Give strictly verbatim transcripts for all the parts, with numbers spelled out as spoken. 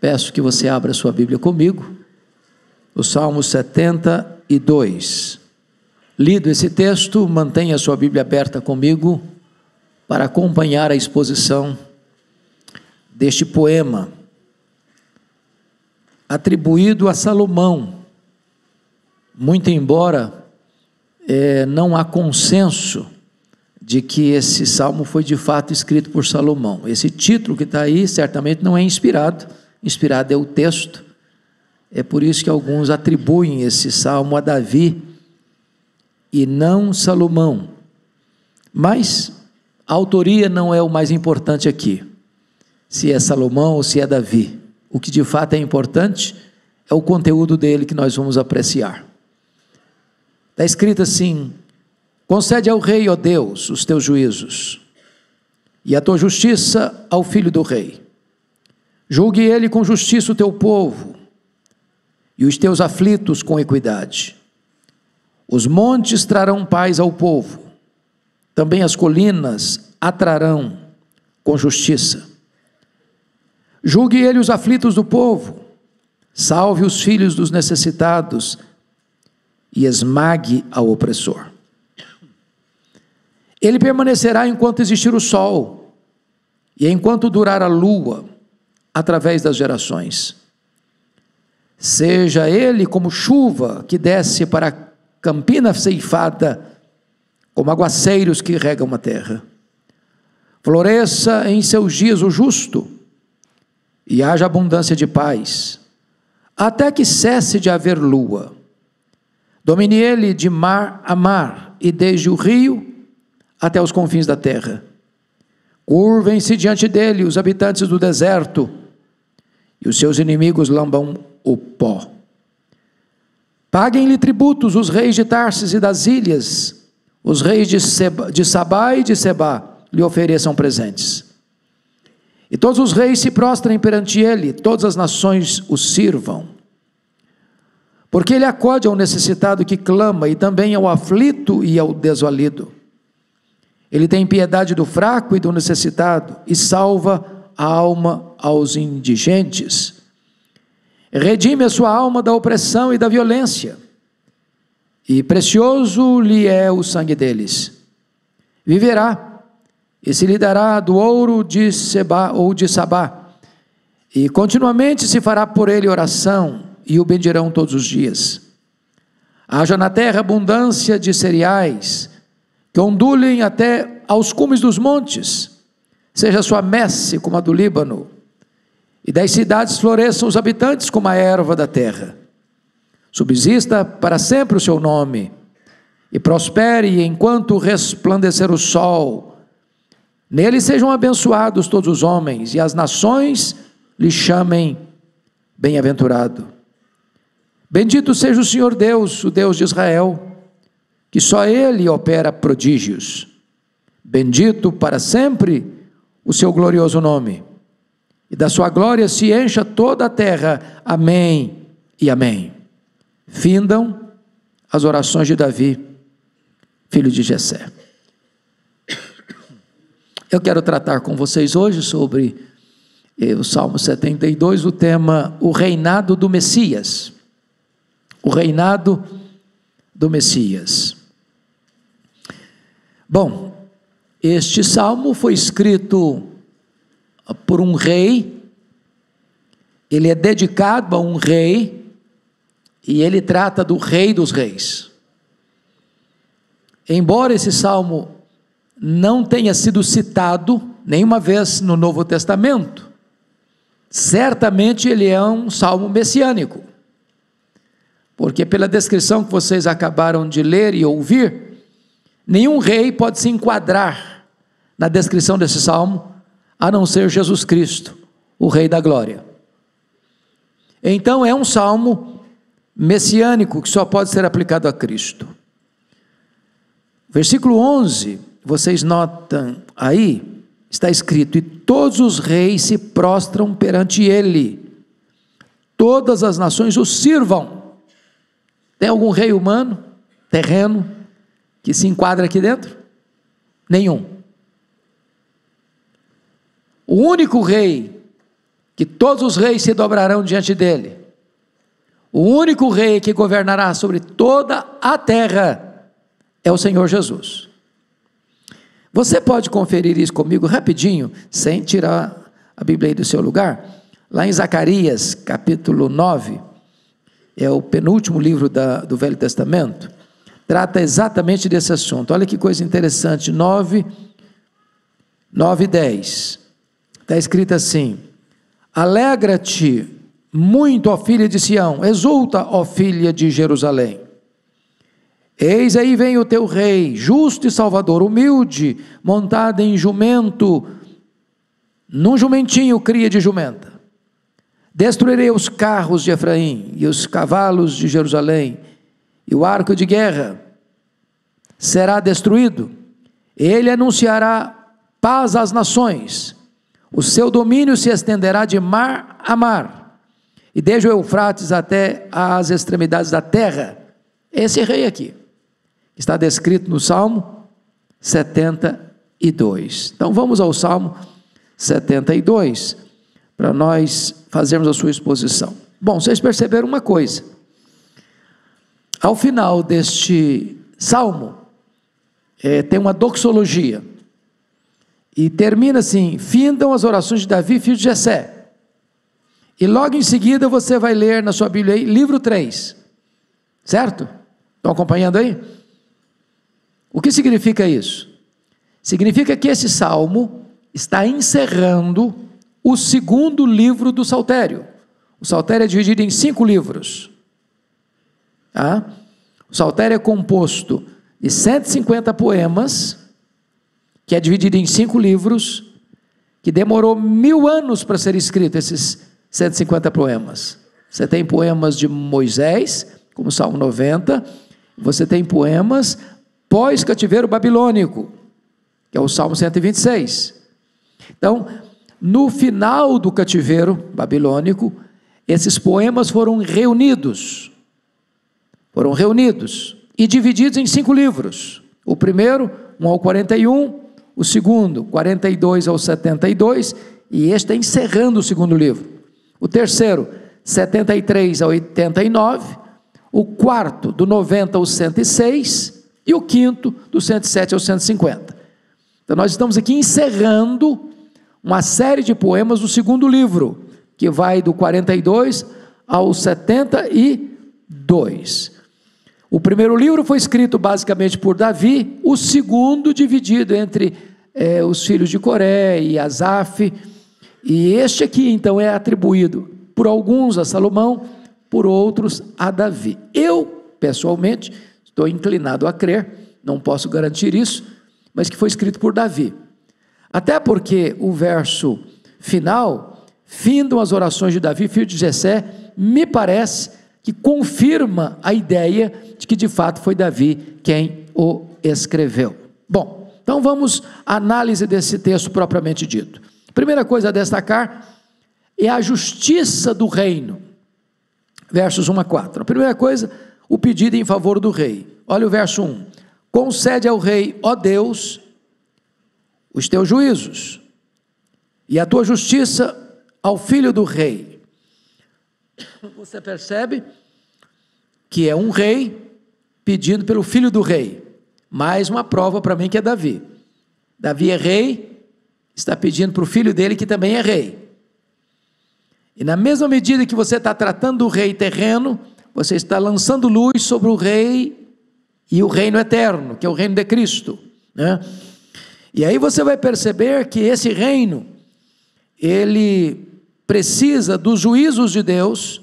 Peço que você abra sua Bíblia comigo, o Salmo setenta e dois. Lido esse texto, mantenha a sua Bíblia aberta comigo para acompanhar a exposição deste poema, atribuído a Salomão, muito embora é, não há consenso de que esse salmo foi de fato escrito por Salomão. Esse título que está aí certamente não é inspirado, inspirado é o texto, é por isso que alguns atribuem esse salmo a Davi e não Salomão, mas a autoria não é o mais importante aqui, se é Salomão ou se é Davi. O que de fato é importante é o conteúdo dele que nós vamos apreciar. Está escrito assim: concede ao rei, ó Deus, os teus juízos, e a tua justiça ao filho do rei. Julgue ele com justiça o teu povo, e os teus aflitos com equidade. Os montes trarão paz ao povo, também as colinas atrarão com justiça. Julgue ele os aflitos do povo, salve os filhos dos necessitados, e esmague ao opressor. Ele permanecerá enquanto existir o sol, e enquanto durar a lua, através das gerações. Seja ele como chuva que desce para a campina ceifada, como aguaceiros que regam a terra. Floresça em seus dias o justo, e haja abundância de paz, até que cesse de haver lua. Domine ele de mar a mar, e desde o rio até os confins da terra. Curvem-se diante dele os habitantes do deserto, e os seus inimigos lambam o pó. Paguem-lhe tributos os reis de Tarsis e das ilhas, os reis de, Seba, de Sabá e de Sebá lhe ofereçam presentes. E todos os reis se prostrem perante ele, todas as nações o sirvam. Porque ele acode ao necessitado que clama, e também ao aflito e ao desvalido. Ele tem piedade do fraco e do necessitado, e salva a alma aos indigentes. Redime a sua alma da opressão e da violência, e precioso lhe é o sangue deles. Viverá, e se lhe dará do ouro de Sebá ou de Sabá, e continuamente se fará por ele oração, e o bendirão todos os dias. Haja na terra abundância de cereais, que ondulem até aos cumes dos montes, seja a sua messe como a do Líbano, e das cidades floresçam os habitantes como a erva da terra. Subsista para sempre o seu nome, e prospere enquanto resplandecer o sol. Nele sejam abençoados todos os homens, e as nações lhe chamem bem-aventurado. Bendito seja o Senhor Deus, o Deus de Israel, que só Ele opera prodígios. Bendito para sempre o seu glorioso nome, e da sua glória se encha toda a terra. Amém e amém. Findam as orações de Davi, filho de Jessé. Eu quero tratar com vocês hoje sobre eh, o Salmo setenta e dois, o tema, o reinado do Messias. O reinado do Messias. Bom, este salmo foi escrito por um rei, ele é dedicado a um rei, e ele trata do Rei dos Reis. Embora esse salmo não tenha sido citado nenhuma vez no Novo Testamento, certamente ele é um salmo messiânico, porque pela descrição que vocês acabaram de ler e ouvir, nenhum rei pode se enquadrar na descrição desse salmo, a não ser Jesus Cristo, o Rei da Glória. Então é um salmo messiânico que só pode ser aplicado a Cristo. Versículo onze, vocês notam aí, está escrito: e todos os reis se prostram perante ele, todas as nações o sirvam. Tem algum rei humano, terreno, que se enquadra aqui dentro? Nenhum. O único rei que todos os reis se dobrarão diante dele. O único rei que governará sobre toda a terra é o Senhor Jesus. Você pode conferir isso comigo rapidinho, sem tirar a Bíblia aí do seu lugar? Lá em Zacarias, capítulo nove, é o penúltimo livro da, do Velho Testamento, trata exatamente desse assunto. Olha que coisa interessante, nove, nove e dez, está escrito assim: alegra-te muito, ó filha de Sião, exulta, ó filha de Jerusalém. Eis aí vem o teu rei, justo e salvador, humilde, montado em jumento, num jumentinho cria de jumenta. Destruirei os carros de Efraim e os cavalos de Jerusalém, e o arco de guerra será destruído. Ele anunciará paz às nações, o seu domínio se estenderá de mar a mar, e desde o Eufrates até as extremidades da terra. Esse rei aqui está descrito no Salmo setenta e dois. Então vamos ao Salmo setenta e dois, para nós fazermos a sua exposição. Bom, vocês perceberam uma coisa: ao final deste salmo, é, tem uma doxologia, e termina assim: findam as orações de Davi, filho de Jessé. E logo em seguida você vai ler na sua Bíblia aí, livro três, certo? Estão acompanhando aí? O que significa isso? Significa que esse salmo está encerrando o segundo livro do Saltério. O Saltério é dividido em cinco livros. Tá? O Saltério é composto de cento e cinquenta poemas, que é dividido em cinco livros, que demorou mil anos para ser escrito, esses cento e cinquenta poemas. Você tem poemas de Moisés, como o Salmo noventa, você tem poemas pós-cativeiro babilônico, que é o Salmo cento e vinte e seis. Então, no final do cativeiro babilônico, esses poemas foram reunidos, foram reunidos e divididos em cinco livros. O primeiro, um ao quarenta e um, o segundo, quarenta e dois ao setenta e dois, e este está encerrando o segundo livro. O terceiro, setenta e três ao oitenta e nove, o quarto, do noventa ao cento e seis, e o quinto, do cento e sete ao cento e cinquenta. Então nós estamos aqui encerrando uma série de poemas do segundo livro, que vai do quarenta e dois ao setenta e dois. O primeiro livro foi escrito basicamente por Davi, o segundo dividido entre é, os filhos de Coré e Asaf, e este aqui então é atribuído por alguns a Salomão, por outros a Davi. Eu, pessoalmente, estou inclinado a crer, não posso garantir isso, mas que foi escrito por Davi. Até porque o verso final, findam as orações de Davi, filho de Jessé, me parece que confirma a ideia de que de fato foi Davi quem o escreveu. Bom, então vamos à análise desse texto propriamente dito. Primeira coisa a destacar é a justiça do reino, versos um a quatro. A primeira coisa, o pedido em favor do rei. Olha o verso um: concede ao rei, ó Deus, os teus juízos, e a tua justiça ao filho do rei. Você percebe que é um rei pedindo pelo filho do rei. Mais uma prova para mim que é Davi. Davi é rei, está pedindo para o filho dele que também é rei. E na mesma medida que você está tratando do rei terreno, você está lançando luz sobre o rei e o reino eterno, que é o reino de Cristo, né? E aí você vai perceber que esse reino, ele precisa dos juízos de Deus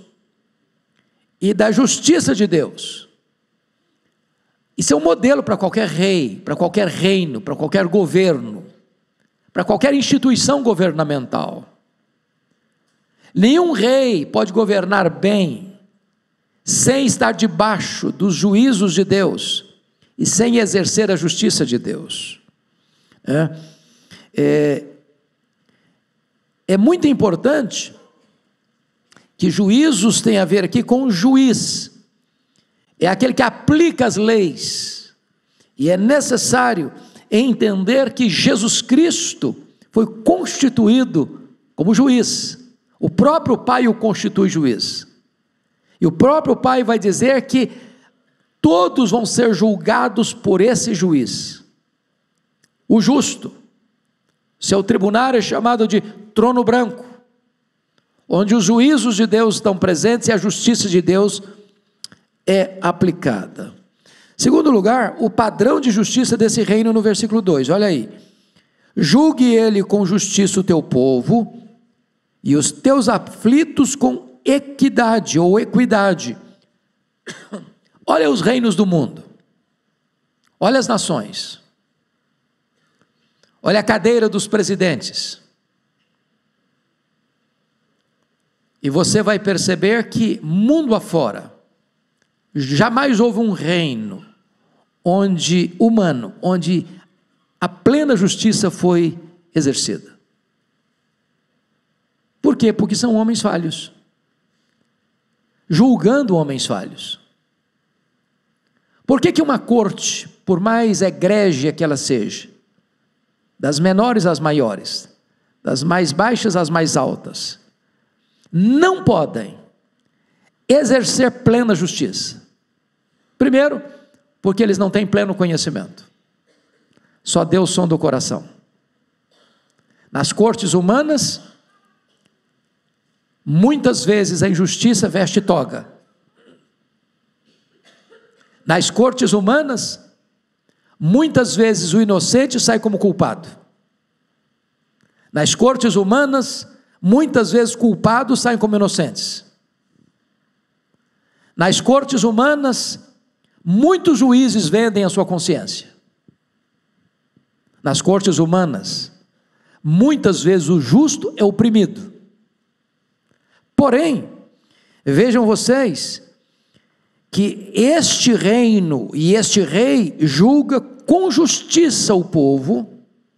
e da justiça de Deus. Isso é um modelo para qualquer rei, para qualquer reino, para qualquer governo, para qualquer instituição governamental. Nenhum rei pode governar bem sem estar debaixo dos juízos de Deus e sem exercer a justiça de Deus. É, é, é muito importante que juízos tem a ver aqui com juiz, é aquele que aplica as leis, e é necessário entender que Jesus Cristo foi constituído como juiz. O próprio Pai o constitui juiz. E o próprio Pai vai dizer que todos vão ser julgados por esse juiz. O justo. Seu tribunal é chamado de trono branco, onde os juízos de Deus estão presentes e a justiça de Deus é aplicada. Segundo lugar, o padrão de justiça desse reino no versículo dois, olha aí. Julgue ele com justiça o teu povo, e os teus aflitos com equidade ou equidade. Olha os reinos do mundo, olha as nações, olha a cadeira dos presidentes, e você vai perceber que mundo afora, jamais houve um reino onde humano, onde a plena justiça foi exercida. Por quê? Porque são homens falhos, julgando homens falhos. Por que que uma corte, por mais egrégia que ela seja, das menores às maiores, das mais baixas às mais altas, não podem exercer plena justiça? Primeiro, porque eles não têm pleno conhecimento. Só Deus sonda o coração. Nas cortes humanas, muitas vezes a injustiça veste toga. Nas cortes humanas, muitas vezes o inocente sai como culpado. Nas cortes humanas, muitas vezes culpados saem como inocentes. Nas cortes humanas, muitos juízes vendem a sua consciência. Nas cortes humanas, muitas vezes o justo é oprimido. Porém, vejam vocês, que este reino e este rei julga com justiça o povo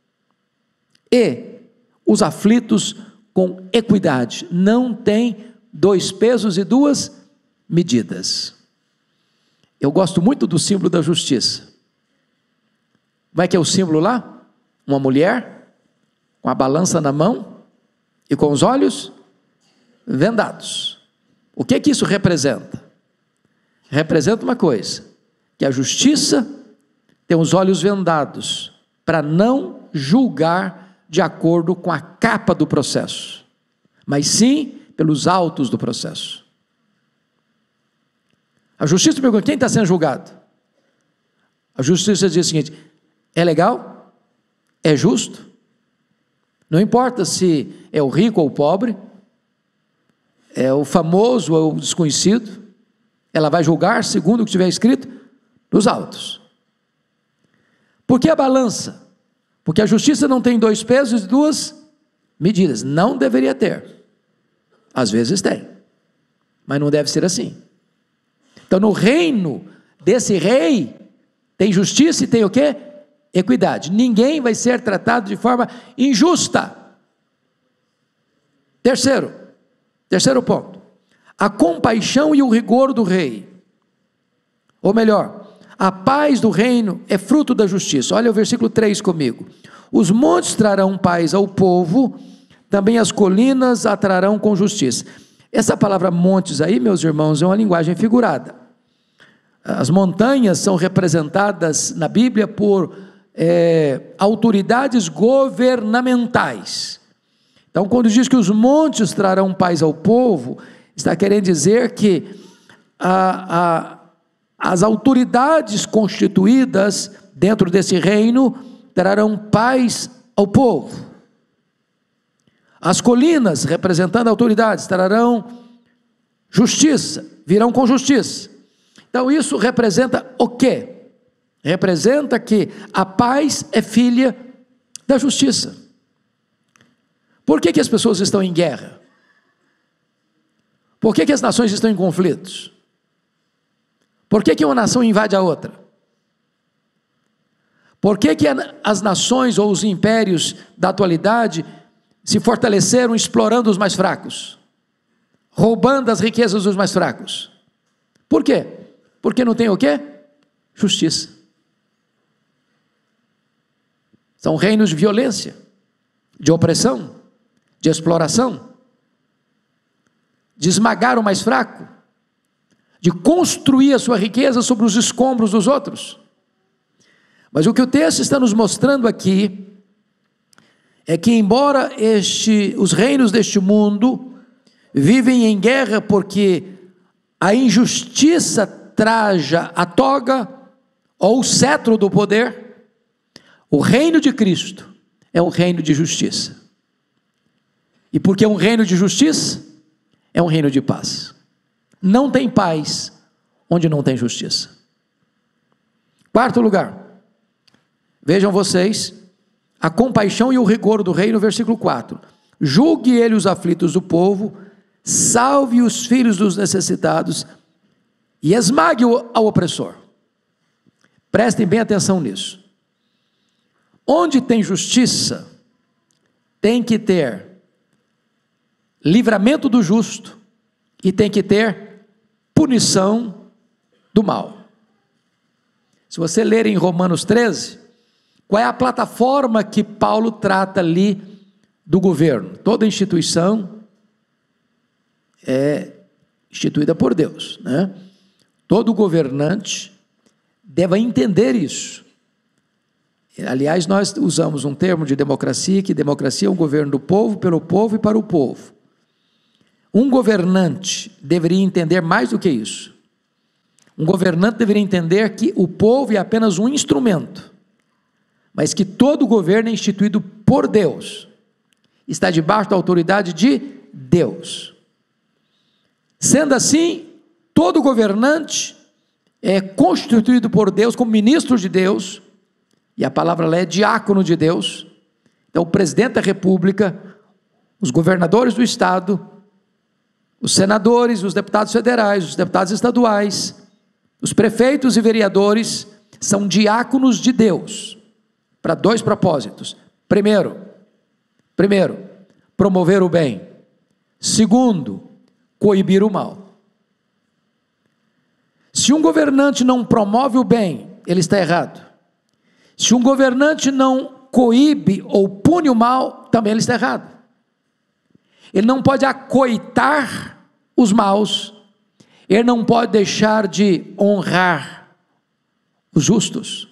e os aflitos com equidade. Não tem dois pesos e duas medidas. Eu gosto muito do símbolo da justiça. Como é que é o símbolo lá? Uma mulher com a balança na mão e com os olhos vendados. O que que isso representa? Representa uma coisa, que a justiça tem os olhos vendados para não julgar de acordo com a capa do processo, mas sim pelos autos do processo. A justiça pergunta: quem está sendo julgado? A justiça diz o seguinte: é legal? É justo? Não importa se é o rico ou o pobre, é o famoso ou o desconhecido, ela vai julgar segundo o que estiver escrito nos autos. Por que a balança? Porque a justiça não tem dois pesos e duas medidas. Não deveria ter. Às vezes tem, mas não deve ser assim. Então, no reino desse rei, tem justiça e tem o quê? Equidade. Ninguém vai ser tratado de forma injusta. Terceiro, terceiro ponto, a compaixão e o rigor do rei, ou melhor, a paz do reino é fruto da justiça. Olha o versículo três comigo: os montes trarão paz ao povo, também as colinas a trarão com justiça. Essa palavra montes aí, meus irmãos, é uma linguagem figurada. As montanhas são representadas na Bíblia por é, autoridades governamentais. Então, quando diz que os montes trarão paz ao povo, está querendo dizer que a, a, as autoridades constituídas dentro desse reino trarão paz ao povo. As colinas, representando autoridades, trarão justiça, virão com justiça. Então isso representa o quê? Representa que a paz é filha da justiça. Por que que as pessoas estão em guerra? Por que que as nações estão em conflitos? Por que que uma nação invade a outra? Por que que as nações ou os impérios da atualidade se fortaleceram explorando os mais fracos, roubando as riquezas dos mais fracos? Por quê? Porque não tem o quê? Justiça. São reinos de violência, de opressão, de exploração. de esmagar o mais fraco, de construir a sua riqueza sobre os escombros dos outros. Mas o que o texto está nos mostrando aqui é que, embora este, os reinos deste mundo vivem em guerra porque a injustiça traja a toga ou o cetro do poder, o reino de Cristo é um reino de justiça. E porque é um reino de justiça, é um reino de paz. Não tem paz onde não tem justiça. Quarto lugar, vejam vocês a compaixão e o rigor do reino, versículo quatro. Julgue ele os aflitos do povo, salve os filhos dos necessitados e esmague o ao opressor. Prestem bem atenção nisso. Onde tem justiça, tem que ter livramento do justo e tem que ter punição do mal. Se você ler em Romanos treze, qual é a plataforma que Paulo trata ali do governo? Toda instituição é instituída por Deus, né? Todo governante deve entender isso. Aliás, nós usamos um termo de democracia, que democracia é um governo do povo, pelo povo e para o povo. Um governante deveria entender mais do que isso. Um governante deveria entender que o povo é apenas um instrumento, mas que todo governo é instituído por Deus, está debaixo da autoridade de Deus. Sendo assim, todo governante é constituído por Deus como ministro de Deus, e a palavra lá é diácono de Deus. Então, o presidente da república, os governadores do estado, os senadores, os deputados federais, os deputados estaduais, os prefeitos e vereadores são diáconos de Deus, para dois propósitos. Primeiro, primeiro, promover o bem. Segundo, coibir o mal. Se um governante não promove o bem, ele está errado. Se um governante não coíbe ou pune o mal, também ele está errado. Ele não pode acoitar os maus, ele não pode deixar de honrar os justos.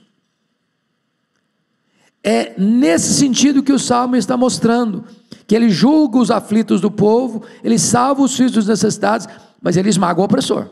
É nesse sentido que o Salmo está mostrando, que ele julga os aflitos do povo, ele salva os filhos dos necessitados, mas ele esmaga o opressor.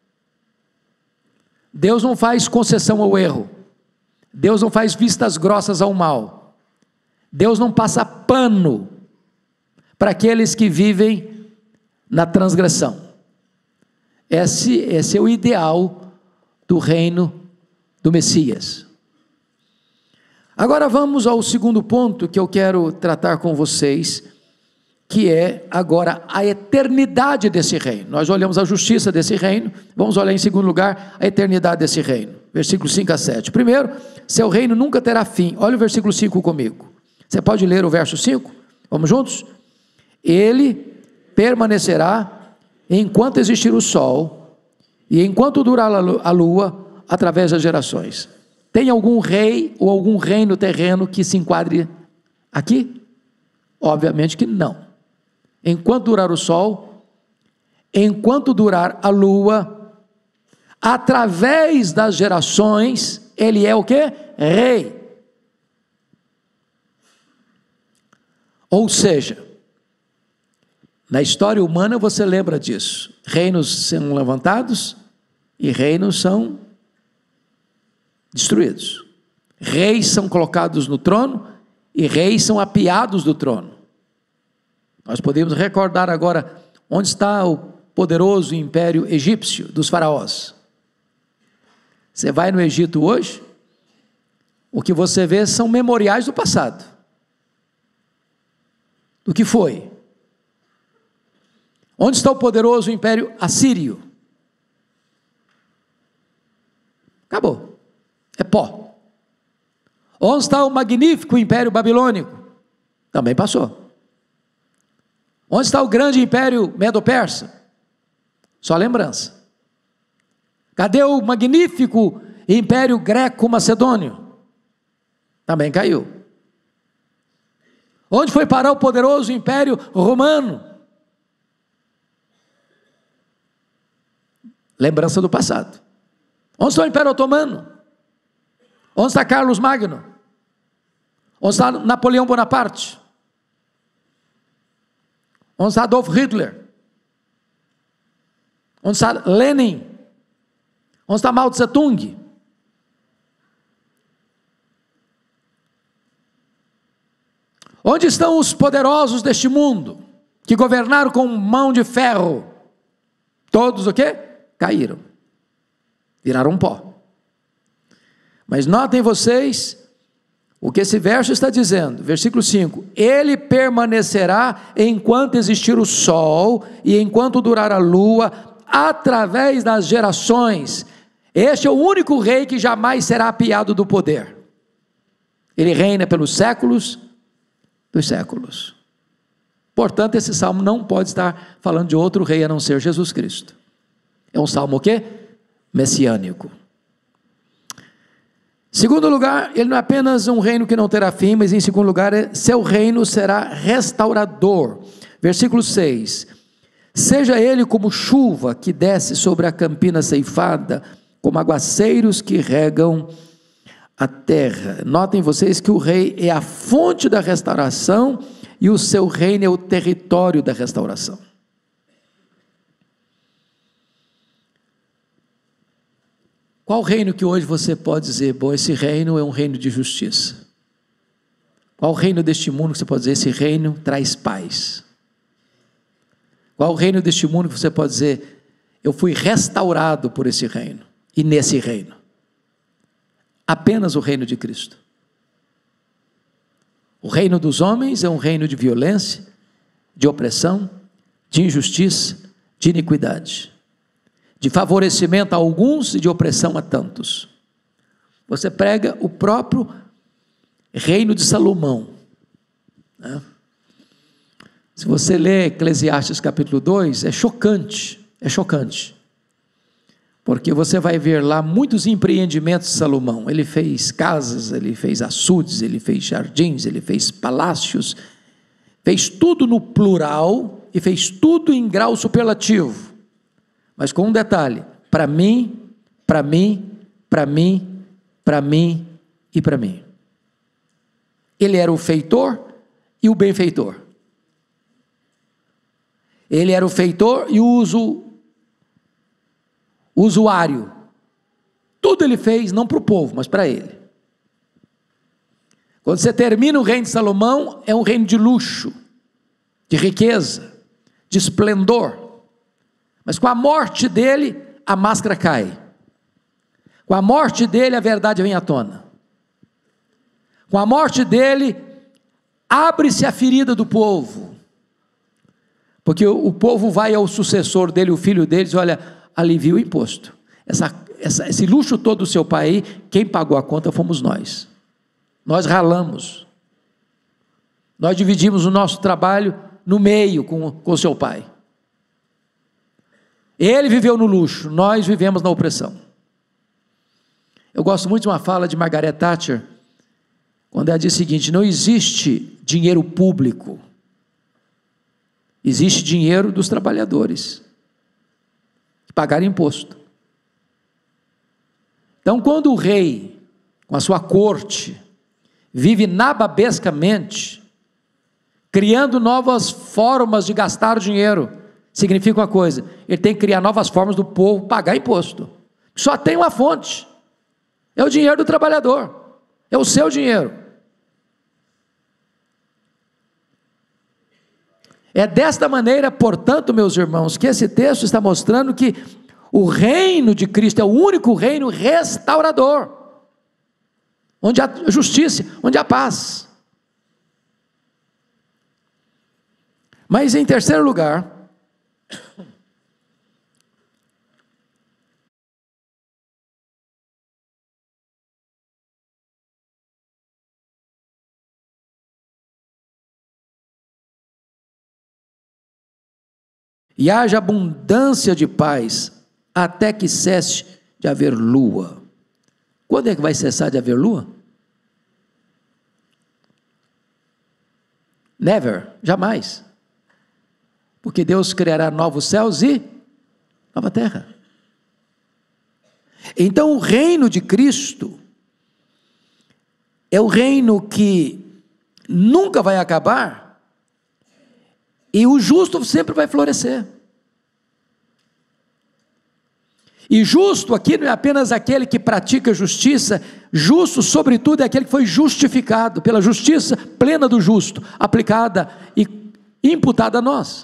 Deus não faz concessão ao erro, Deus não faz vistas grossas ao mal, Deus não passa pano para aqueles que vivem na transgressão. Esse, esse é o ideal do reino do Messias. Agora vamos ao segundo ponto que eu quero tratar com vocês, que é agora a eternidade desse reino. Nós olhamos a justiça desse reino, vamos olhar em segundo lugar a eternidade desse reino. Versículos cinco a sete. Primeiro, seu reino nunca terá fim. Olha o versículo cinco comigo. Você pode ler o verso cinco? Vamos juntos? Ele permanecerá enquanto existir o sol e enquanto durar a lua através das gerações. Tem algum rei ou algum reino terreno que se enquadre aqui? Obviamente que não. Enquanto durar o sol, enquanto durar a lua, através das gerações, ele é o quê? Rei. Ou seja, na história humana você lembra disso. Reinos são levantados e reinos são destruídos. Reis são colocados no trono e reis são apiados do trono. Nós podemos recordar agora onde está o poderoso império egípcio dos faraós. Você vai no Egito hoje, o que você vê são memoriais do passado, do que foi. Onde está o poderoso império assírio? Acabou, é pó. Onde está o magnífico império babilônico? Também passou. Onde está o grande império medo-persa? Só lembrança. Cadê o magnífico império greco-macedônio? Também caiu. Onde foi parar o poderoso império romano? Lembrança do passado. Onde está o Império Otomano? Onde está Carlos Magno? Onde está Napoleão Bonaparte? Onde está Adolf Hitler? Onde está Lenin? Onde está Mao Tse Tung? Onde estão os poderosos deste mundo, que governaram com mão de ferro? Todos o quê? Caíram. Viraram pó. Mas notem vocês o que esse verso está dizendo, versículo cinco: ele permanecerá enquanto existir o sol e enquanto durar a lua, através das gerações. Este é o único rei que jamais será apiado do poder. Ele reina pelos séculos dos séculos. Portanto, esse salmo não pode estar falando de outro rei a não ser Jesus Cristo. É um salmo o quê? Messiânico. Segundo lugar, ele não é apenas um reino que não terá fim, mas em segundo lugar, seu reino será restaurador. Versículo seis: seja ele como chuva que desce sobre a campina ceifada, como aguaceiros que regam a terra. Notem vocês que o rei é a fonte da restauração e o seu reino é o território da restauração. Qual reino que hoje você pode dizer, bom, esse reino é um reino de justiça? Qual reino deste mundo que você pode dizer, esse reino traz paz? Qual reino deste mundo que você pode dizer, eu fui restaurado por esse reino, e nesse reino? Apenas o reino de Cristo. O reino dos homens é um reino de violência, de opressão, de injustiça, de iniquidade, de favorecimento a alguns e de opressão a tantos. Você prega o próprio reino de Salomão, né? Se você lê Eclesiastes capítulo dois, é chocante, é chocante, porque você vai ver lá muitos empreendimentos de Salomão. Ele fez casas, ele fez açudes, ele fez jardins, ele fez palácios, fez tudo no plural e fez tudo em grau superlativo, mas com um detalhe: para mim, para mim, para mim, para mim e para mim. Ele era o feitor e o benfeitor. Ele era o feitor e o uso, usuário. Tudo ele fez, não para o povo, mas para ele. Quando você termina o reino de Salomão, é um reino de luxo, de riqueza, de esplendor. Mas com a morte dele, a máscara cai. Com a morte dele, a verdade vem à tona. Com a morte dele, abre-se a ferida do povo. Porque o, o povo vai ao sucessor dele, o filho dele, diz, olha, alivia o imposto. Essa, essa, esse luxo todo do seu pai, quem pagou a conta fomos nós. Nós ralamos. Nós dividimos o nosso trabalho no meio com, com o seu pai. Ele viveu no luxo, nós vivemos na opressão. Eu gosto muito de uma fala de Margaret Thatcher, quando ela diz o seguinte: não existe dinheiro público, existe dinheiro dos trabalhadores, que pagaram imposto. Então, quando o rei, com a sua corte, vive nababescamente, criando novas formas de gastar o dinheiro, significa uma coisa: ele tem que criar novas formas do povo pagar imposto. Só tem uma fonte, é o dinheiro do trabalhador, é o seu dinheiro. É desta maneira, portanto, meus irmãos, que esse texto está mostrando que o reino de Cristo é o único reino restaurador, onde há justiça, onde há paz. Mas em terceiro lugar, e haja abundância de paz, até que cesse de haver lua. Quando é que vai cessar de haver lua? Never, jamais. Porque Deus criará novos céus e nova terra. Então o reino de Cristo é o reino que nunca vai acabar, e o justo sempre vai florescer. E justo aqui não é apenas aquele que pratica justiça, justo sobretudo é aquele que foi justificado pela justiça plena do justo, aplicada e imputada a nós.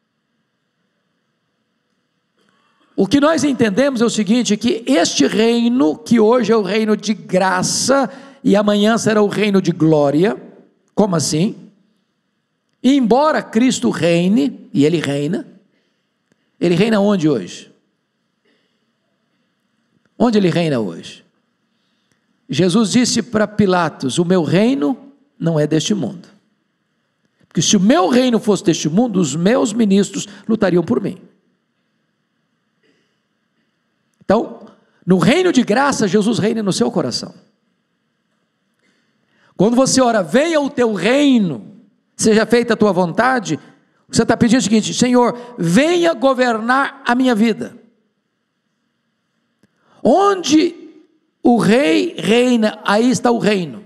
O que nós entendemos é o seguinte, que este reino, que hoje é o reino de graça, e amanhã será o reino de glória. Como assim? E embora Cristo reine, e Ele reina, Ele reina onde hoje? Onde Ele reina hoje? Jesus disse para Pilatos, o meu reino não é deste mundo. Porque se o meu reino fosse deste mundo, os meus ministros lutariam por mim. Então, no reino de graça, Jesus reina no seu coração. Quando você ora, venha o teu reino, seja feita a tua vontade, você está pedindo o seguinte, Senhor, venha governar a minha vida. Onde o rei reina, aí está o reino.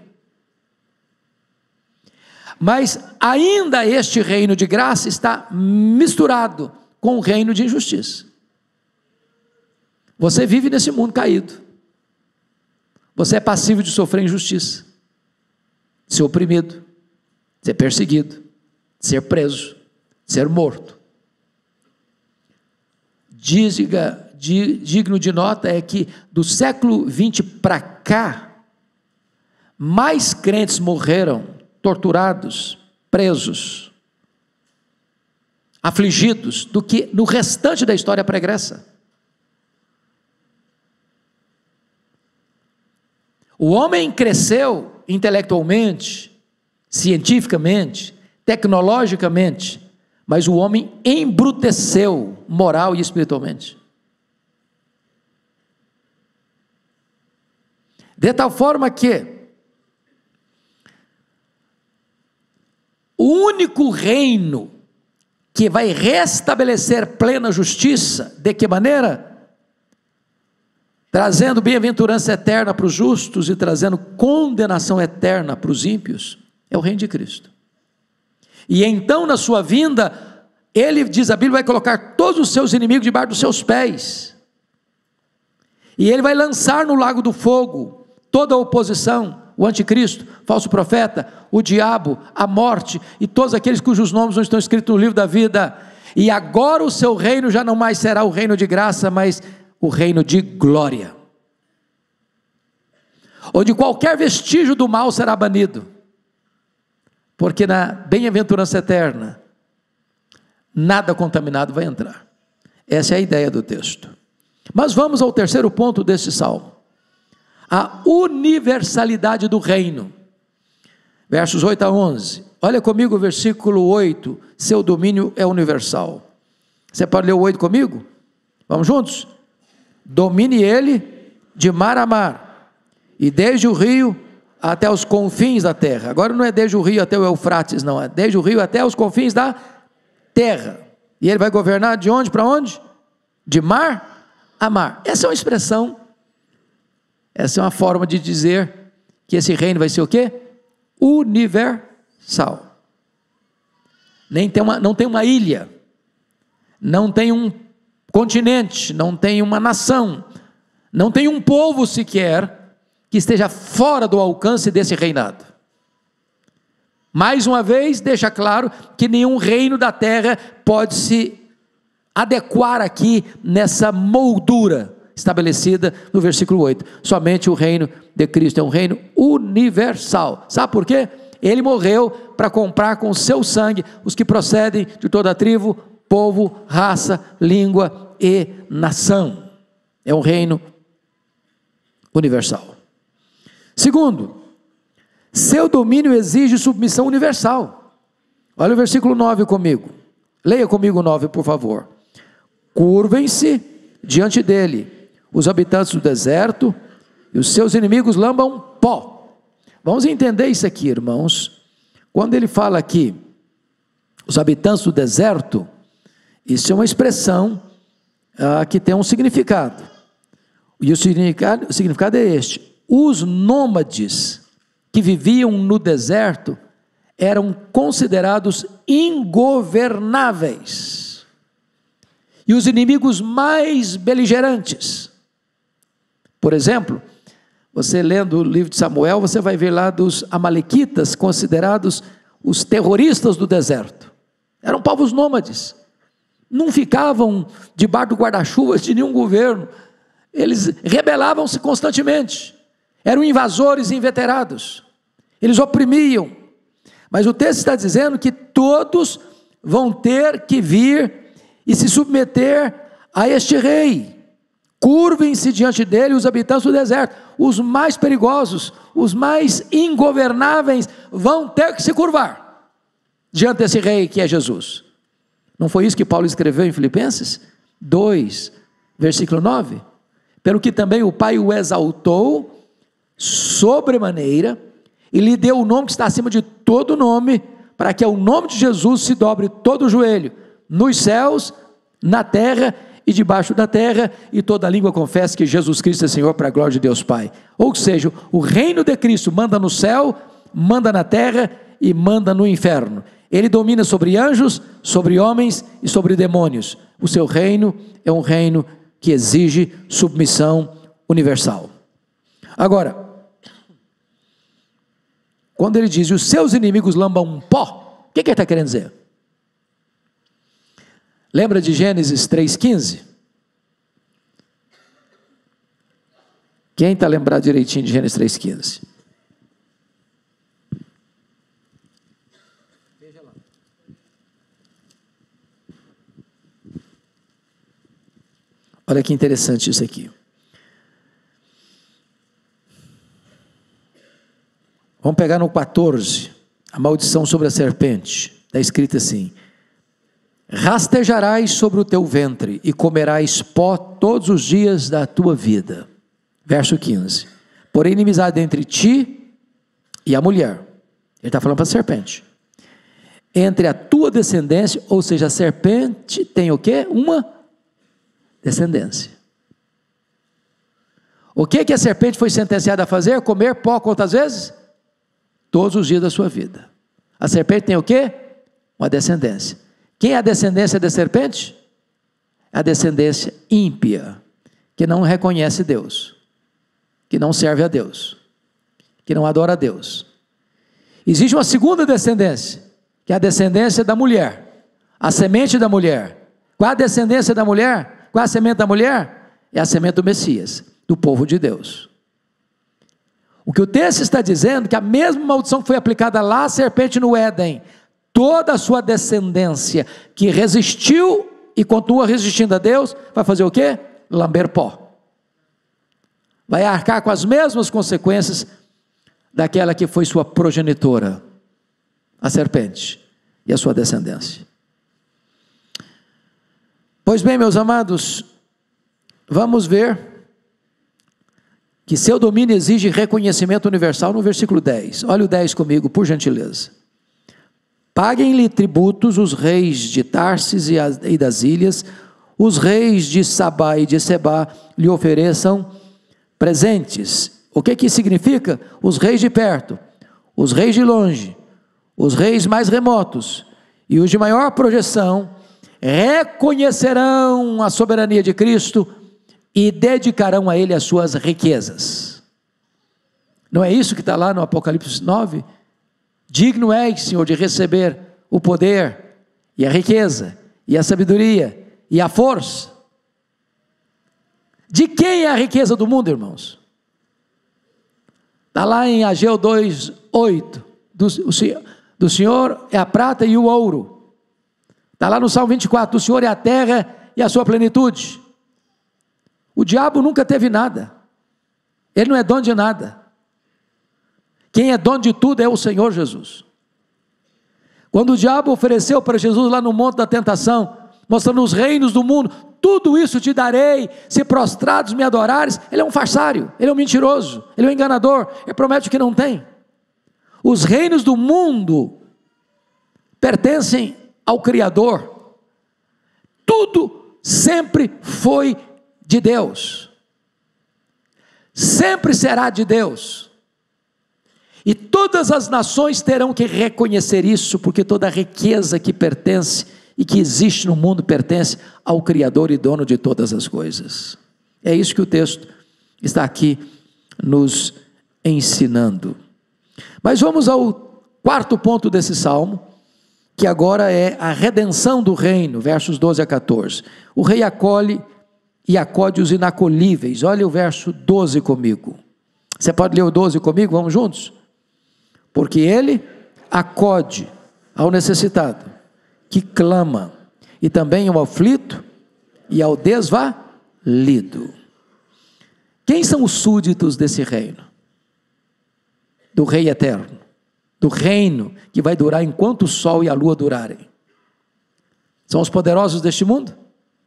Mas ainda este reino de graça está misturado com o reino de injustiça. Você vive nesse mundo caído. Você é passível de sofrer injustiça, de ser oprimido, de ser perseguido, de ser preso, de ser morto. Diga, digno de nota é que do século vinte para cá, mais crentes morreram torturados, presos, afligidos, do que no restante da história pregressa. O homem cresceu intelectualmente, cientificamente, tecnologicamente, mas o homem embruteceu moral e espiritualmente. De tal forma que o único reino que vai restabelecer plena justiça, de que maneira? Trazendo bem-aventurança eterna para os justos e trazendo condenação eterna para os ímpios, é o reino de Cristo. E então na sua vinda, Ele, diz a Bíblia, vai colocar todos os seus inimigos debaixo dos seus pés, e Ele vai lançar no lago do fogo toda a oposição, o anticristo, falso profeta, o diabo, a morte, e todos aqueles cujos nomes não estão escritos no livro da vida, e agora o seu reino já não mais será o reino de graça, mas o reino de glória, onde qualquer vestígio do mal será banido, porque na bem-aventurança eterna, nada contaminado vai entrar. Essa é a ideia do texto. Mas vamos ao terceiro ponto desse salmo, a universalidade do reino, versos oito a onze, olha comigo o versículo oito, seu domínio é universal. Você pode ler o oito comigo? Vamos juntos? Domine ele de mar a mar, e desde o rio até os confins da terra. Agora não é desde o rio até o Eufrates, não, é desde o rio até os confins da terra. E ele vai governar de onde para onde? De mar a mar. Essa é uma expressão, essa é uma forma de dizer que esse reino vai ser o quê? Universal. Nem tem uma, não tem uma ilha, não tem um continente, não tem uma nação, não tem um povo sequer que esteja fora do alcance desse reinado. Mais uma vez, deixa claro que nenhum reino da terra pode se adequar aqui nessa moldura estabelecida no versículo oito. Somente o reino de Cristo é um reino universal. Sabe por quê? Ele morreu para comprar com o seu sangue os que procedem de toda a tribo, povo, raça, língua e nação. É um reino universal. Segundo, seu domínio exige submissão universal. Olha o versículo nove comigo, leia comigo o nove por favor. Curvem-se diante dele os habitantes do deserto, e os seus inimigos lambam pó. Vamos entender isso aqui, irmãos. Quando ele fala aqui os habitantes do deserto, isso é uma expressão ah, que tem um significado. E o significado, o significado é este: os nômades que viviam no deserto eram considerados ingovernáveis, e os inimigos mais beligerantes. Por exemplo, você lendo o livro de Samuel, você vai ver lá dos amalequitas, considerados os terroristas do deserto. Eram povos nômades, não ficavam debaixo do guarda-chuva de nenhum governo, eles rebelavam-se constantemente, eram invasores inveterados, eles oprimiam. Mas o texto está dizendo que todos vão ter que vir e se submeter a este rei. Curvem-se diante dele os habitantes do deserto, os mais perigosos, os mais ingovernáveis, vão ter que se curvar diante desse rei que é Jesus. Não foi isso que Paulo escreveu em Filipenses dois, versículo nove? Pelo que também o Pai o exaltou sobremaneira, e lhe deu o nome que está acima de todo nome, para que ao nome de Jesus se dobre todo o joelho, nos céus, na terra e debaixo da terra, e toda língua confesse que Jesus Cristo é Senhor, para a glória de Deus Pai. Ou seja, o reino de Cristo manda no céu, manda na terra e manda no inferno. Ele domina sobre anjos, sobre homens e sobre demônios. O seu reino é um reino que exige submissão universal. Agora, quando ele diz, os seus inimigos lambam um pó, o que, que ele está querendo dizer? Lembra de Gênesis três, quinze? Quem está lembrado direitinho de Gênesis três, quinze? Veja lá. Olha que interessante isso aqui. Vamos pegar no quatorze, a maldição sobre a serpente. Está escrito assim: rastejarás sobre o teu ventre e comerás pó todos os dias da tua vida. Verso quinze. Porém, inimizade entre ti e a mulher. Ele está falando para a serpente. Entre a tua descendência, ou seja, a serpente tem o quê? Uma descendência. O que que a serpente foi sentenciada a fazer? Comer pó quantas vezes? Todos os dias da sua vida. A serpente tem o quê? Uma descendência. Quem é a descendência da serpente? A descendência ímpia, que não reconhece Deus, que não serve a Deus, que não adora a Deus. Existe uma segunda descendência, que é a descendência da mulher, a semente da mulher. Qual a descendência da mulher? Qual a semente da mulher? É a semente do Messias, do povo de Deus. O que o texto está dizendo, que a mesma maldição que foi aplicada lá à serpente no Éden, toda a sua descendência que resistiu e continua resistindo a Deus, vai fazer o quê? Lamber pó. Vai arcar com as mesmas consequências daquela que foi sua progenitora, a serpente e a sua descendência. Pois bem, meus amados, vamos ver que seu domínio exige reconhecimento universal no versículo dez. Olha o dez comigo, por gentileza. Paguem-lhe tributos os reis de Tarsis e das ilhas, os reis de Sabá e de Sebá lhe ofereçam presentes. O que que significa? Os reis de perto, os reis de longe, os reis mais remotos e os de maior projeção reconhecerão a soberania de Cristo e dedicarão a Ele as suas riquezas. Não é isso que está lá no Apocalipse nove? Digno és, Senhor, de receber o poder, e a riqueza, e a sabedoria, e a força. De quem é a riqueza do mundo, irmãos? Está lá em Ageu dois, oito. Do, do Senhor é a prata e o ouro. Está lá no Salmo vinte e quatro. Do Senhor é a terra e a sua plenitude. O diabo nunca teve nada. Ele não é dono de nada. Quem é dono de tudo é o Senhor Jesus. Quando o diabo ofereceu para Jesus lá no monte da tentação, mostrando os reinos do mundo, tudo isso te darei, se prostrados me adorares, ele é um farsário, ele é um mentiroso, ele é um enganador, ele promete o que não tem. Os reinos do mundo pertencem ao Criador. Tudo sempre foi de Deus. sempre será de Deus. E todas as nações terão que reconhecer isso, porque toda a riqueza que pertence e que existe no mundo pertence ao Criador e dono de todas as coisas. É isso que o texto está aqui nos ensinando. Mas vamos ao quarto ponto desse salmo, que agora é a redenção do reino, versos doze a quatorze. O rei acolhe e acode os inacolíveis. Olha o verso doze comigo. Você pode ler o doze comigo? Vamos juntos? Porque ele acode ao necessitado, que clama, e também ao aflito e ao desvalido. Quem são os súditos desse reino? Do rei eterno, do reino que vai durar enquanto o sol e a lua durarem. São os poderosos deste mundo?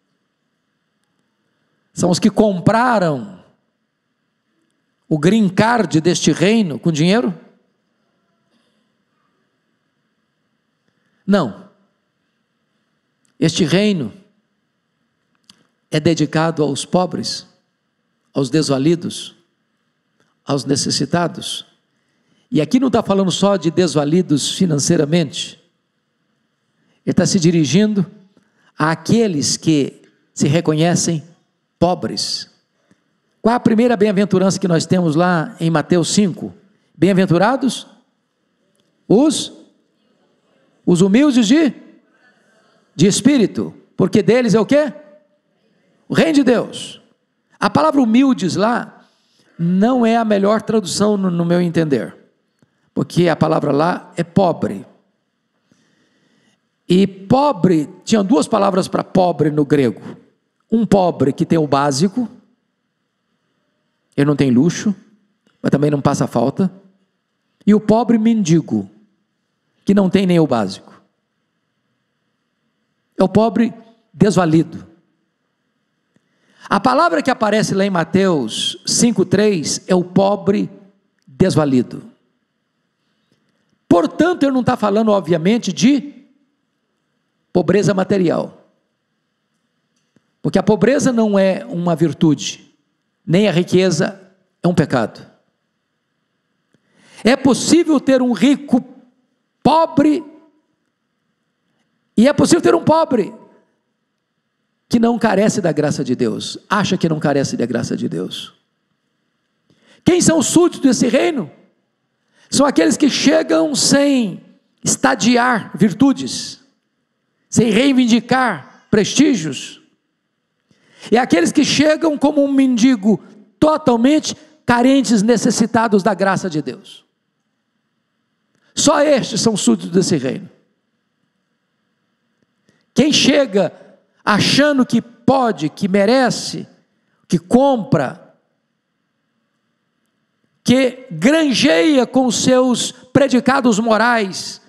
São os que compraram o green card deste reino com dinheiro? Não. Este reino é dedicado aos pobres, aos desvalidos, aos necessitados. E aqui não está falando só de desvalidos financeiramente. Ele está se dirigindo àqueles que se reconhecem pobres. Qual a primeira bem-aventurança que nós temos lá em Mateus cinco? Bem-aventurados os, os humildes de, de espírito, porque deles é o quê? O reino de Deus. A palavra humildes lá não é a melhor tradução no, no meu entender, porque a palavra lá é pobre. E pobre, tinham duas palavras para pobre no grego. Um pobre que tem o básico, ele não tem luxo, mas também não passa falta. E o pobre mendigo, que não tem nem o básico. É o pobre desvalido. A palavra que aparece lá em Mateus cinco, três é o pobre desvalido. Portanto, ele não está falando, obviamente, de pobreza material. Porque a pobreza não é uma virtude, nem a riqueza é um pecado. É possível ter um rico pobre, e é possível ter um pobre que não carece da graça de Deus, acha que não carece da graça de Deus. Quem são os súditos desse reino? São aqueles que chegam sem estadiar virtudes, sem reivindicar prestígios. E aqueles que chegam como um mendigo totalmente carentes, necessitados da graça de Deus. Só estes são súditos desse reino. Quem chega achando que pode, que merece, que compra, que granjeia com os seus predicados morais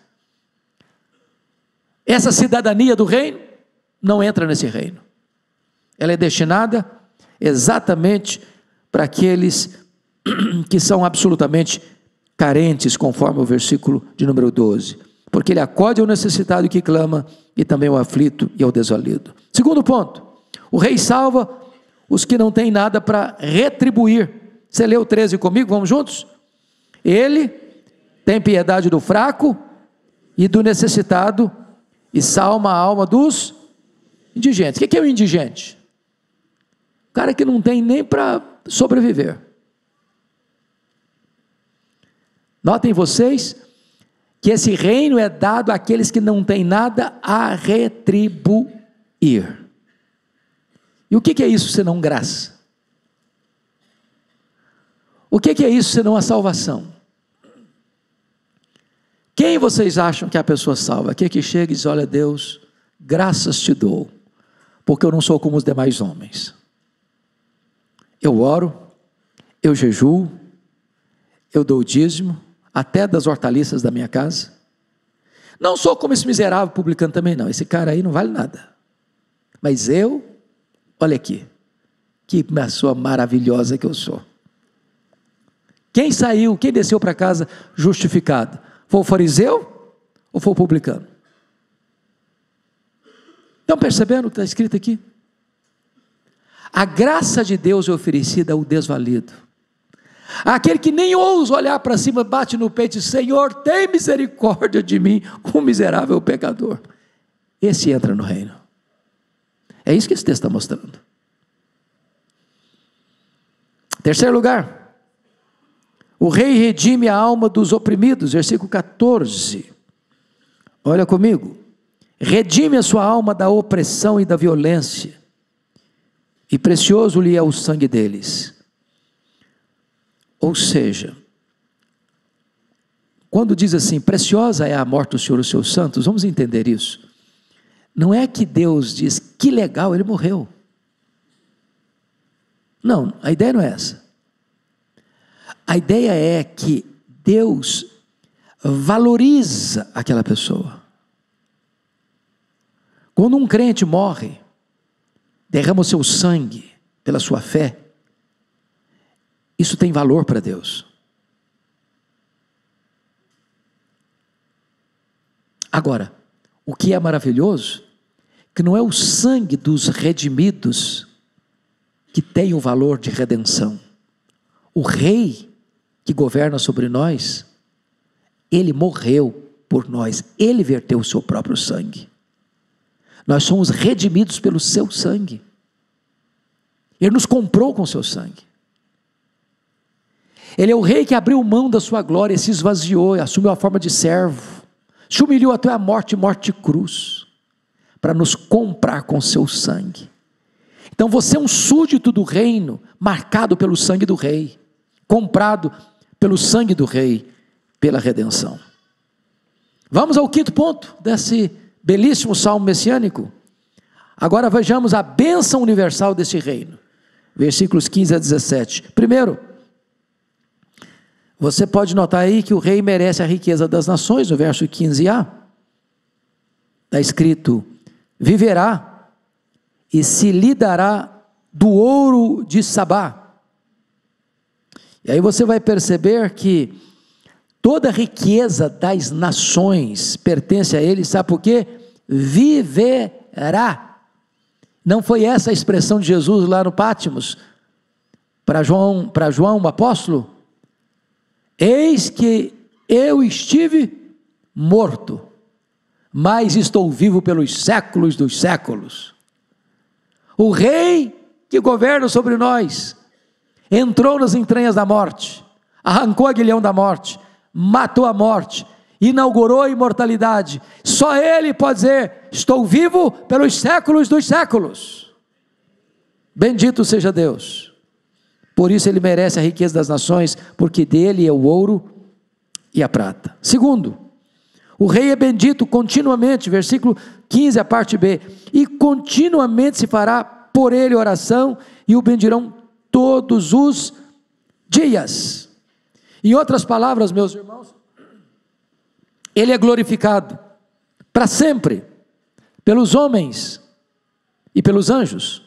essa cidadania do reino, não entra nesse reino. Ela é destinada exatamente para aqueles que são absolutamente carentes, conforme o versículo de número doze. Porque ele acode ao necessitado que clama, e também ao aflito e ao desvalido. Segundo ponto, o rei salva os que não têm nada para retribuir. Você leu o treze comigo, vamos juntos? Ele tem piedade do fraco e do necessitado, e salva a alma dos indigentes. O que é um indigente? O cara que não tem nem para sobreviver. Notem vocês que esse reino é dado àqueles que não têm nada a retribuir. E o que é isso senão graça? O que é isso senão a salvação? Quem vocês acham que é a pessoa salva? Aquele que chega e diz: olha Deus, graças te dou, porque eu não sou como os demais homens. Eu oro, eu jejuo, eu dou o dízimo, até das hortaliças da minha casa. Não sou como esse miserável publicano também não, esse cara aí não vale nada. Mas eu, olha aqui, que pessoa maravilhosa que eu sou. Quem saiu, quem desceu para casa justificado? Foi o fariseu ou foi o publicano? Estão percebendo o que está escrito aqui? A graça de Deus é oferecida ao desvalido, Aquele que nem ousa olhar para cima, bate no peito e diz: Senhor, tem misericórdia de mim, um miserável pecador. Esse entra no reino. É isso que esse texto está mostrando. Terceiro lugar, o rei redime a alma dos oprimidos, versículo quatorze. Olha comigo. Redime a sua alma da opressão e da violência, e precioso lhe é o sangue deles. Ou seja, quando diz assim, preciosa é a morte do Senhor, os seus santos, vamos entender isso. Não é que Deus diz, que legal, ele morreu. Não, a ideia não é essa. A ideia é que Deus valoriza aquela pessoa. Quando um crente morre, derrama o seu sangue pela sua fé, isso tem valor para Deus. Agora, o que é maravilhoso, que não é o sangue dos redimidos que tem o valor de redenção. O rei que governa sobre nós, ele morreu por nós, ele verteu o seu próprio sangue. Nós somos redimidos pelo seu sangue. Ele nos comprou com o seu sangue. Ele é o rei que abriu mão da sua glória, se esvaziou, assumiu a forma de servo, se humilhou até a morte, morte de cruz, para nos comprar com o seu sangue. Então você é um súdito do reino, marcado pelo sangue do rei, comprado pelo sangue do rei, pela redenção. Vamos ao quinto ponto desse belíssimo salmo messiânico. Agora vejamos a bênção universal desse reino, versículos quinze a dezessete. Primeiro, você pode notar aí que o rei merece a riqueza das nações, no verso quinze a, está escrito, viverá e se lhe dará do ouro de Sabá. E aí você vai perceber que toda a riqueza das nações pertence a ele, sabe por quê? Viverá. Não foi essa a expressão de Jesus lá no Pátimos, para João, para João, o apóstolo? Eis que eu estive morto, mas estou vivo pelos séculos dos séculos. O rei que governa sobre nós, entrou nas entranhas da morte, arrancou o aguilhão da morte, matou a morte, inaugurou a imortalidade. Só ele pode dizer, estou vivo pelos séculos dos séculos. Bendito seja Deus. Por isso ele merece a riqueza das nações, porque dele é o ouro e a prata. Segundo, o rei é bendito continuamente, versículo quinze, a parte B, e continuamente se fará por ele oração, e o bendirão todos os dias. Em outras palavras, meus irmãos, ele é glorificado para sempre, pelos homens e pelos anjos.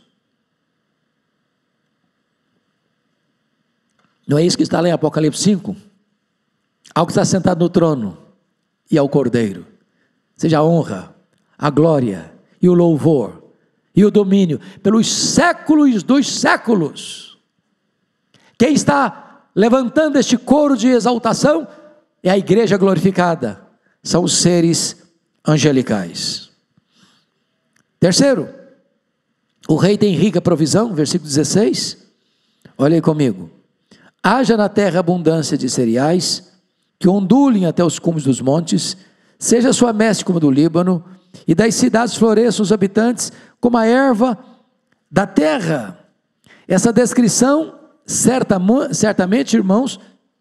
Não é isso que está lá em Apocalipse cinco? Ao que está sentado no trono e ao Cordeiro, seja a honra, a glória e o louvor e o domínio pelos séculos dos séculos. Quem está levantando este coro de exaltação é a igreja glorificada, são os seres angelicais. Terceiro, o rei tem rica provisão, versículo dezesseis, olha aí comigo. Haja na terra abundância de cereais, que ondulem até os cumes dos montes, seja a sua messe como do Líbano, e das cidades floresçam os habitantes como a erva da terra. Essa descrição, certa, certamente, irmãos,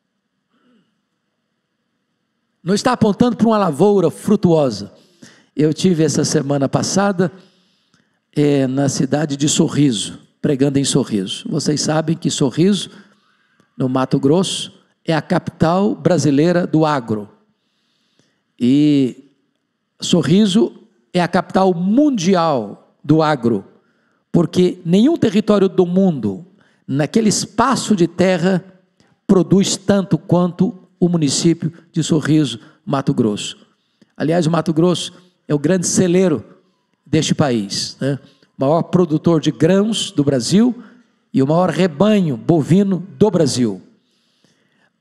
não está apontando para uma lavoura frutuosa. Eu tive essa semana passada é, na cidade de Sorriso, pregando em Sorriso. Vocês sabem que Sorriso, no Mato Grosso, é a capital brasileira do agro. E Sorriso é a capital mundial do agro, porque nenhum território do mundo, naquele espaço de terra, produz tanto quanto o município de Sorriso, Mato Grosso. Aliás, o Mato Grosso é o grande celeiro deste país, né? O maior produtor de grãos do Brasil e o maior rebanho bovino do Brasil.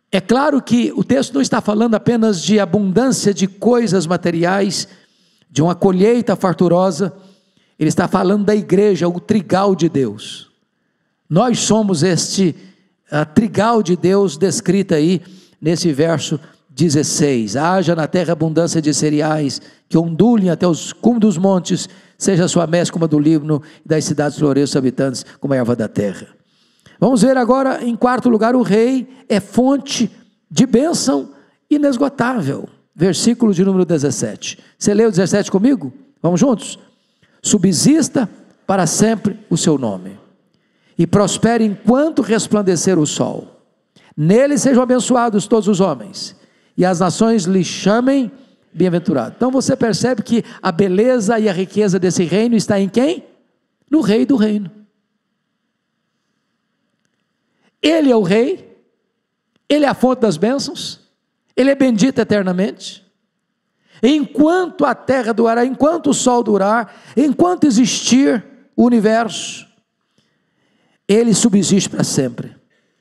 É claro que o texto não está falando apenas de abundância de coisas materiais, de uma colheita farturosa. Ele está falando da igreja, o trigal de Deus. Nós somos este uh, trigal de Deus descrito aí nesse verso dezesseis. Haja na terra abundância de cereais, que ondulem até os cumes dos montes, seja a sua messe como a do Líbano, e das cidades floresçam os habitantes como a erva da terra. Vamos ver agora, em quarto lugar, o rei é fonte de bênção inesgotável. Versículo de número dezessete. Você leu o dezessete comigo? Vamos juntos? Subsista para sempre o seu nome, e prospere enquanto resplandecer o sol. Nele sejam abençoados todos os homens, e as nações lhe chamem bem-aventurado. Então você percebe que a beleza e a riqueza desse reino está em quem? No rei do reino. Ele é o rei, ele é a fonte das bênçãos, ele é bendito eternamente. Enquanto a terra durar, enquanto o sol durar, enquanto existir o universo, ele subsiste para sempre.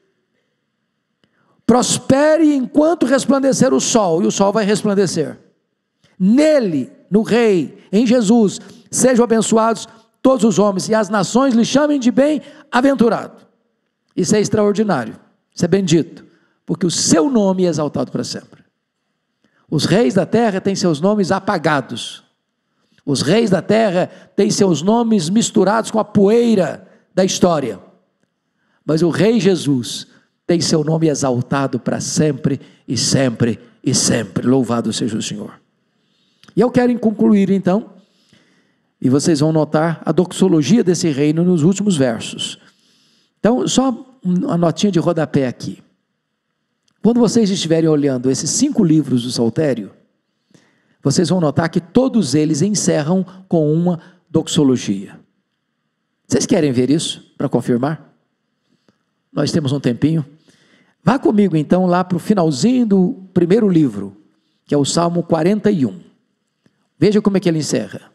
Prospere enquanto resplandecer o sol, e o sol vai resplandecer. Nele, no rei, em Jesus, sejam abençoados todos os homens, e as nações lhe chamem de bem-aventurado. Isso é extraordinário, isso é bendito, porque o seu nome é exaltado para sempre. Os reis da terra têm seus nomes apagados, os reis da terra têm seus nomes misturados com a poeira da história, mas o rei Jesus tem seu nome exaltado para sempre, e sempre, e sempre, louvado seja o Senhor. E eu quero concluir então, e vocês vão notar a doxologia desse reino nos últimos versos. Então, só uma notinha de rodapé aqui. Quando vocês estiverem olhando esses cinco livros do Saltério, vocês vão notar que todos eles encerram com uma doxologia. Vocês querem ver isso, para confirmar? Nós temos um tempinho. Vá comigo então lá para o finalzinho do primeiro livro, que é o Salmo quarenta e um. Veja como é que ele encerra.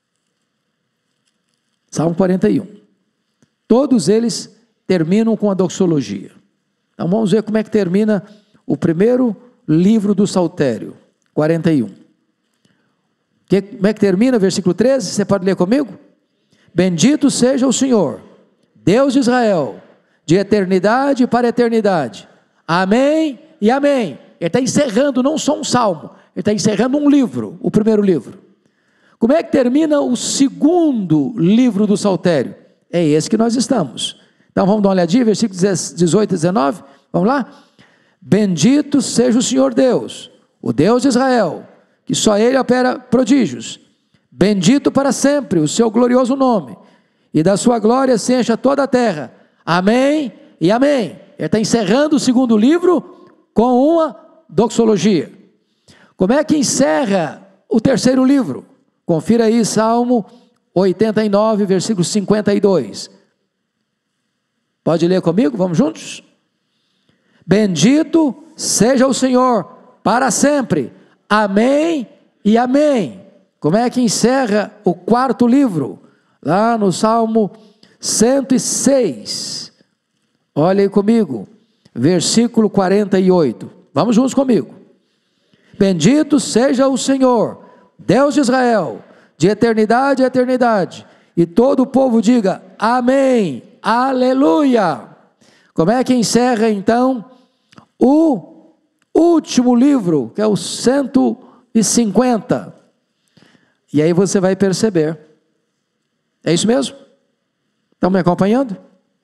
Salmo quarenta e um. Todos eles terminam com a doxologia. Então vamos ver como é que termina o primeiro livro do Saltério, quarenta e um. Que, como é que termina o versículo treze? Você pode ler comigo? Bendito seja o Senhor, Deus de Israel, de eternidade para eternidade. Amém e amém. Ele está encerrando não só um salmo, ele está encerrando um livro, o primeiro livro. Como é que termina o segundo livro do Saltério? É esse que nós estamos. Então vamos dar uma olhadinha, versículos dezoito e dezenove, vamos lá? Bendito seja o Senhor Deus, o Deus de Israel, que só Ele opera prodígios. Bendito para sempre o seu glorioso nome, e da sua glória se encha toda a terra. Amém e amém. Ele está encerrando o segundo livro com uma doxologia. Como é que encerra o terceiro livro? Confira aí Salmo oitenta e nove, versículo cinquenta e dois. Pode ler comigo? Vamos juntos? Bendito seja o Senhor para sempre. Amém e amém. Como é que encerra o quarto livro? Lá no Salmo cento e seis. Olha aí comigo. Versículo quarenta e oito. Vamos juntos comigo. Bendito seja o Senhor, Deus de Israel, de eternidade a eternidade. E todo o povo diga amém. Aleluia! Como é que encerra então o último livro, que é o cento e cinquenta? E aí você vai perceber. É isso mesmo? Estão me acompanhando?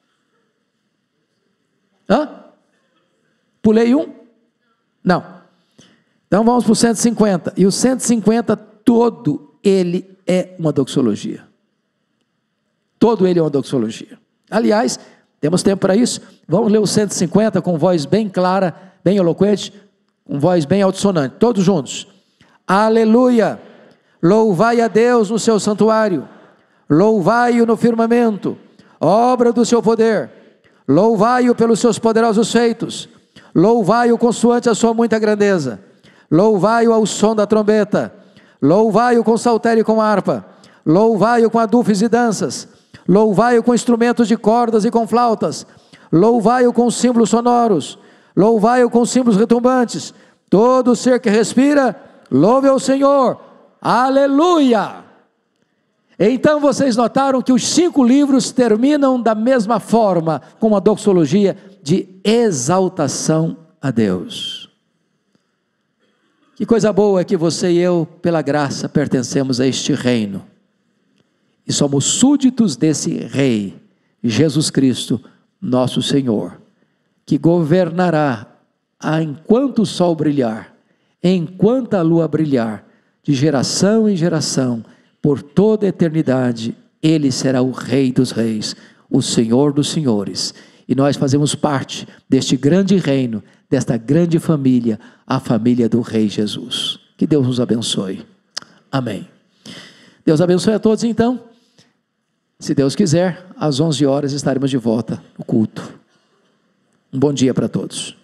Hã? Pulei um? Não. Então vamos para o cento e cinquenta. E o cento e cinquenta todo ele é uma doxologia. Todo ele é uma doxologia. Aliás, temos tempo para isso. Vamos ler o cento e cinquenta com voz bem clara, bem eloquente, com voz bem altissonante. Todos juntos. Aleluia! Louvai a Deus no seu santuário. Louvai-o no firmamento, obra do seu poder. Louvai-o pelos seus poderosos feitos. Louvai-o consoante a sua muita grandeza. Louvai-o ao som da trombeta. Louvai-o com saltério e com harpa. Louvai-o com adufes e danças. Louvai-o com instrumentos de cordas e com flautas. Louvai-o com símbolos sonoros. Louvai-o com símbolos retumbantes. Todo ser que respira, louve ao Senhor. Aleluia! Então vocês notaram que os cinco livros terminam da mesma forma, com uma doxologia de exaltação a Deus. Que coisa boa é que você e eu, pela graça, pertencemos a este reino. E somos súditos desse rei, Jesus Cristo, nosso Senhor, que governará enquanto o sol brilhar, enquanto a lua brilhar, de geração em geração, por toda a eternidade. Ele será o Rei dos reis, o Senhor dos senhores, e nós fazemos parte deste grande reino, desta grande família, a família do Rei Jesus. Que Deus nos abençoe. Amém. Deus abençoe a todos então. Se Deus quiser, às onze horas estaremos de volta no culto. Um bom dia para todos.